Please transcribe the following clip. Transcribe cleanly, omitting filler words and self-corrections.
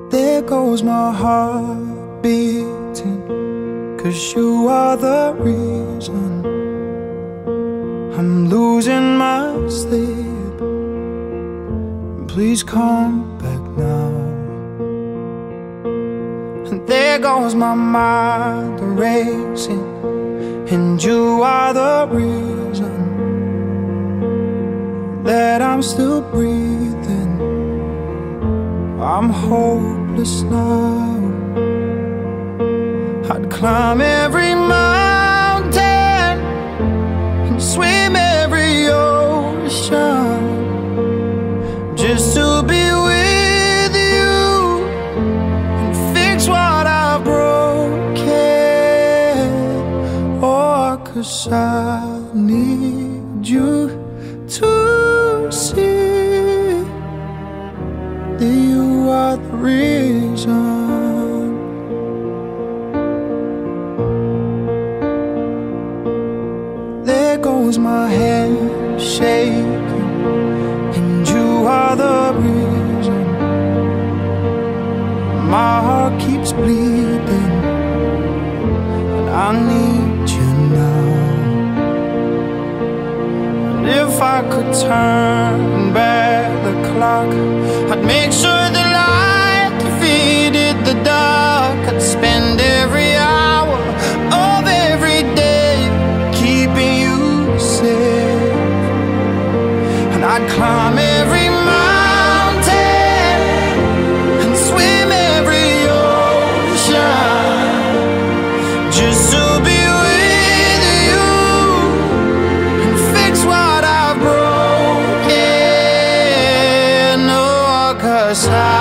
There goes my heart beating, 'cause you are the reason I'm losing my sleep. Please come back now. And there goes my mind racing, and you are the reason that I'm still breathing. I'm hopeless now. I'd climb every mountain and swim every ocean just to be with you and fix what I've broken. Oh, 'cause I need you to see that you are the reason. There goes my hand shaking, and you are the reason. My heart keeps bleeding, and I need you now. And if I could turn back the clock, I'd make sure the light defeated the dark. I'd spend every hour of every day keeping you safe, and I'd climb every mountain and swim every ocean just to be with you and fix what I've broken. Oh, 'cause I